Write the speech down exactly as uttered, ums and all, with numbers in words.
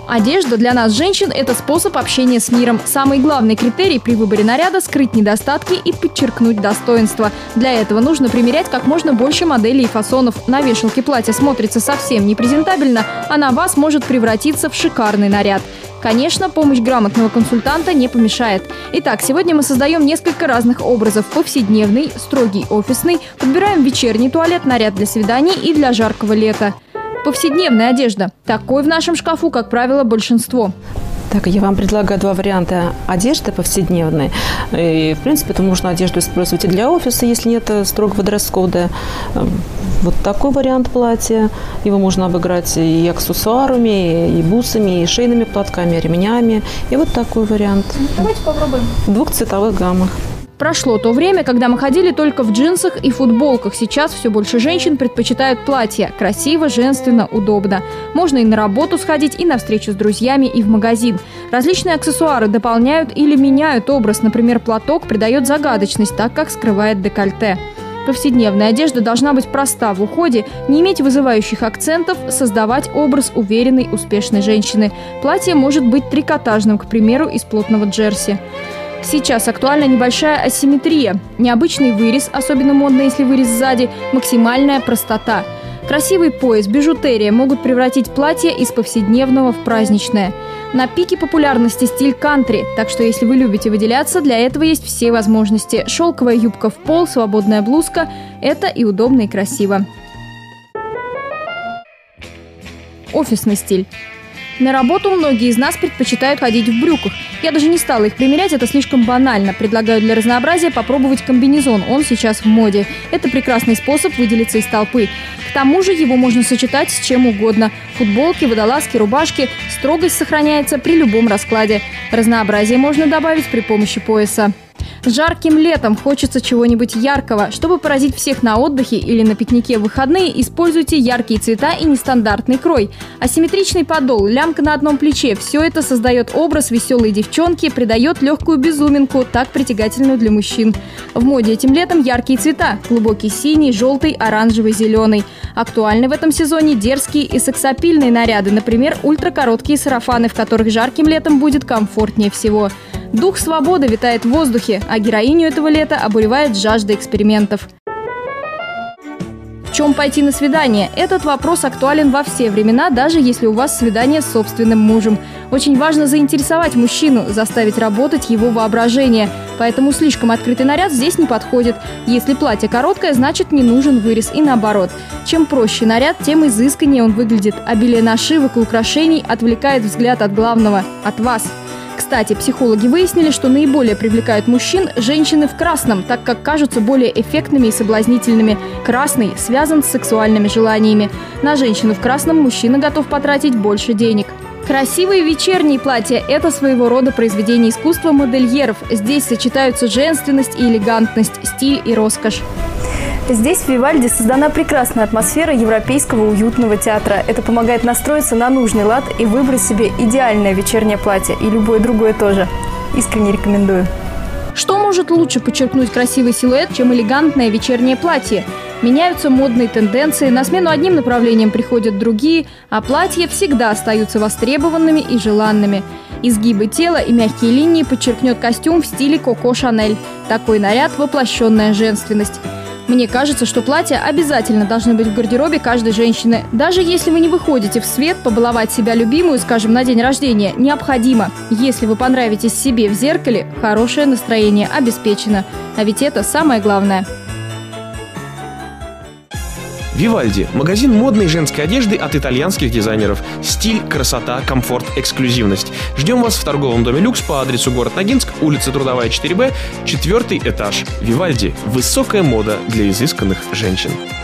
Одежда для нас, женщин, это способ общения с миром. Самый главный критерий при выборе наряда – скрыть недостатки и подчеркнуть достоинства. Для этого нужно примерять как можно больше моделей и фасонов. На вешалке платье смотрится совсем непрезентабельно, а на вас может превратиться в шикарный наряд. Конечно, помощь грамотного консультанта не помешает. Итак, сегодня мы создаем несколько разных образов. Повседневный, строгий офисный, подбираем вечерний туалет, наряд для свиданий и для жаркого лета. Повседневная одежда. Такой в нашем шкафу, как правило, большинство. Так, я вам предлагаю два варианта одежды повседневной. И, в принципе, это можно одежду использовать и для офиса, если нет строгого дресс-кода. Вот такой вариант платья. Его можно обыграть и аксессуарами, и бусами, и шейными платками, и ремнями. И вот такой вариант. Давайте попробуем. В двух цветовых гаммах. Прошло то время, когда мы ходили только в джинсах и футболках. Сейчас все больше женщин предпочитают платья. Красиво, женственно, удобно. Можно и на работу сходить, и на встречу с друзьями, и в магазин. Различные аксессуары дополняют или меняют образ. Например, платок придает загадочность, так как скрывает декольте. Повседневная одежда должна быть проста в уходе, не иметь вызывающих акцентов, создавать образ уверенной, успешной женщины. Платье может быть трикотажным, к примеру, из плотного джерси. Сейчас актуальна небольшая асимметрия, необычный вырез, особенно модно, если вырез сзади, максимальная простота. Красивый пояс, бижутерия могут превратить платье из повседневного в праздничное. На пике популярности стиль кантри, так что если вы любите выделяться, для этого есть все возможности. Шелковая юбка в пол, свободная блузка – это и удобно, и красиво. Офисный стиль. На работу многие из нас предпочитают ходить в брюках. Я даже не стала их примерять, это слишком банально. Предлагаю для разнообразия попробовать комбинезон, он сейчас в моде. Это прекрасный способ выделиться из толпы. К тому же его можно сочетать с чем угодно. Футболки, водолазки, рубашки. Строгость сохраняется при любом раскладе. Разнообразие можно добавить при помощи пояса. Жарким летом хочется чего-нибудь яркого. Чтобы поразить всех на отдыхе или на пикнике в выходные, используйте яркие цвета и нестандартный крой. Асимметричный подол, лямка на одном плече – все это создает образ веселой девчонки, придает легкую безуминку, так притягательную для мужчин. В моде этим летом яркие цвета – глубокий синий, желтый, оранжевый, зеленый. Актуальны в этом сезоне дерзкие и сексапильные наряды, например, ультракороткие сарафаны, в которых жарким летом будет комфортнее всего. Дух свободы витает в воздухе, а героиню этого лета обуревает жажда экспериментов. В чем пойти на свидание? Этот вопрос актуален во все времена, даже если у вас свидание с собственным мужем. Очень важно заинтересовать мужчину, заставить работать его воображение. Поэтому слишком открытый наряд здесь не подходит. Если платье короткое, значит не нужен вырез, и наоборот. Чем проще наряд, тем изысканнее он выглядит. Обилие нашивок и украшений отвлекает взгляд от главного – от вас. Кстати, психологи выяснили, что наиболее привлекают мужчин женщины в красном, так как кажутся более эффектными и соблазнительными. Красный связан с сексуальными желаниями. На женщину в красном мужчина готов потратить больше денег. Красивые вечерние платья – это своего рода произведение искусства модельеров. Здесь сочетаются женственность и элегантность, стиль и роскошь. Здесь, в Вивальди, создана прекрасная атмосфера европейского уютного театра. Это помогает настроиться на нужный лад и выбрать себе идеальное вечернее платье. И любое другое тоже. Искренне рекомендую. Что может лучше подчеркнуть красивый силуэт, чем элегантное вечернее платье? Меняются модные тенденции, на смену одним направлениям приходят другие, а платья всегда остаются востребованными и желанными. Изгибы тела и мягкие линии подчеркнет костюм в стиле Коко Шанель. Такой наряд – воплощенная женственность. Мне кажется, что платья обязательно должны быть в гардеробе каждой женщины. Даже если вы не выходите в свет, побаловать себя любимую, скажем, на день рождения, необходимо. Если вы понравитесь себе в зеркале, хорошее настроение обеспечено. А ведь это самое главное. Вивальди – магазин модной женской одежды от итальянских дизайнеров. Стиль, красота, комфорт, эксклюзивность. Ждем вас в торговом доме «Люкс» по адресу город Ногинск, улица Трудовая, четыре Б, четвертый этаж. Вивальди – высокая мода для изысканных женщин.